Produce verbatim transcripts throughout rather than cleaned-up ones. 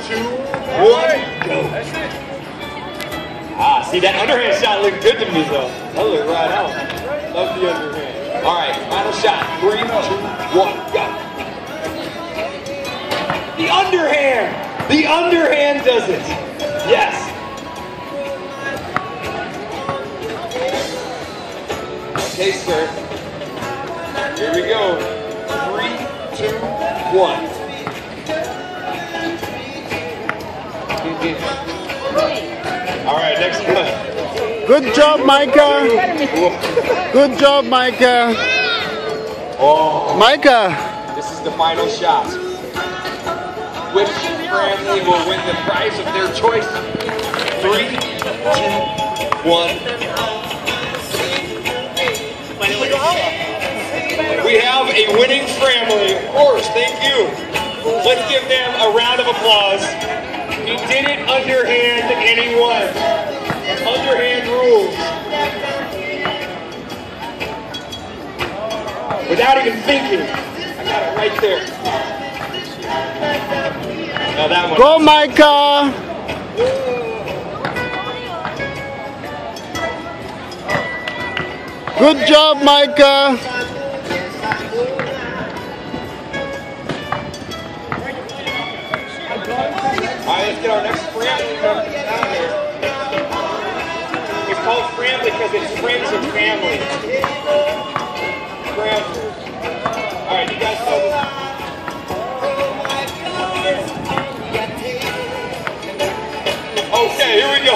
two, one, go. Ah, see, that underhand shot looked good to me, though. That looked right out. Love the underhand. All right, final shot. Three, two, one, go. The underhand. The underhand does it. Yes. Okay, sir. Here we go. Three, two, one. All right, next one. Good job, Micah. Good job, Micah. Oh, Micah. this is the final shot. Which family will win the prize of their choice? Three, two, one. We have a winning family, of course, thank you. Let's give them a round of applause. He did it underhand and he won. Underhand rules. Without even thinking. I got it right there. Now that one. Go, Micah. Good job, Micah. Alright, let's get our next family down here. It's called family because it's friends and family. Family. Alright, you guys know this. Okay, here we go.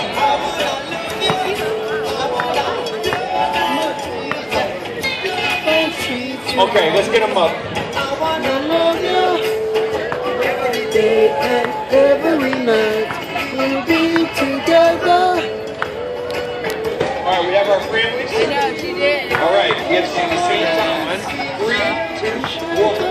Okay, let's get them up. Day and every night we'll be together. Alright, we have our families. I know, she did. Alright, we have to sing the same time. Three, two, one.